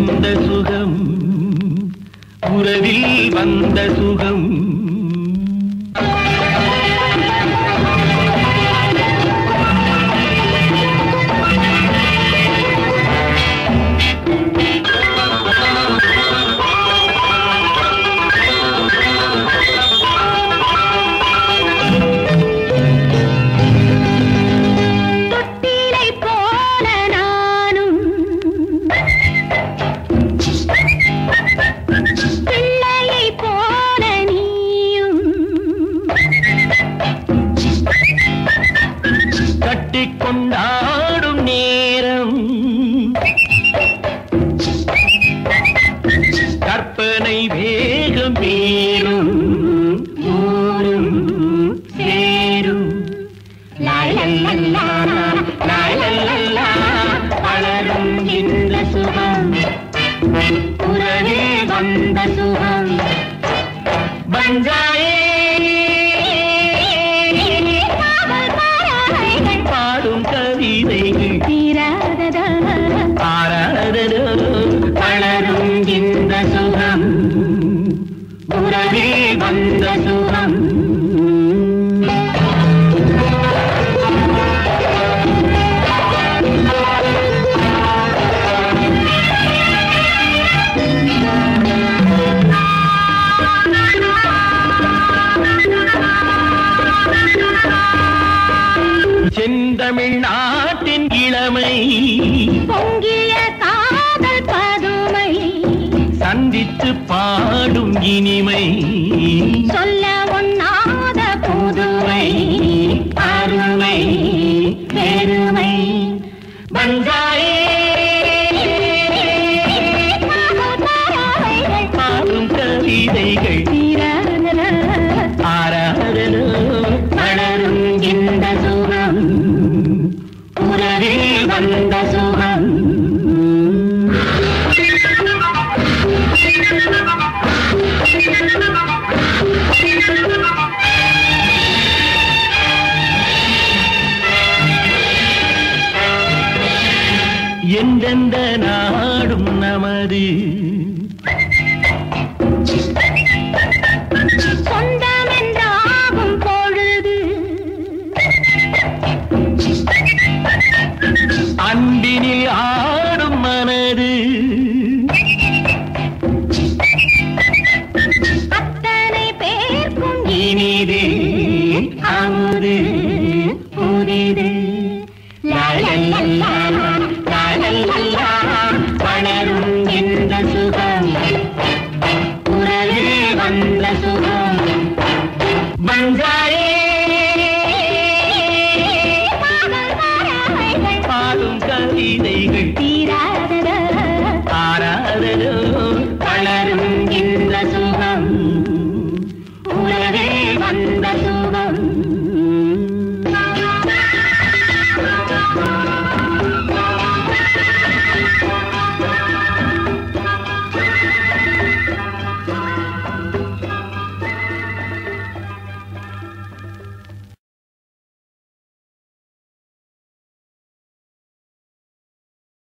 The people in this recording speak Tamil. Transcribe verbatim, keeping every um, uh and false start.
வந்த சுகம் உறவில் வந்த சுகம் கொண்டாடும் நேரம் கற்பனை வேகம் வேறும் ஊரும் சேரும் வளரும் இந்த சுகம் உறவில் வந்த சுகம் பஞ்சாயே வளரும் இந்த சுகம் உறவில் வந்த சுகம் செந்தமிழ்நாட்டின் இளமை பொங்கிய காதல் பதுமை சந்தித்து பாடும் இனிமை சொல்ல ஒண்ணாத புதுமை அருமை பெருமை பஞ்சாயே பாடும் கவிதைகள் ஆராதனோ வளரும் இந்த சுகம் உறவில் வந்த சுகம் எந்தெந்த நாடும் நமது சொந்தம் என்றாகும் பொழுது அன்பினில்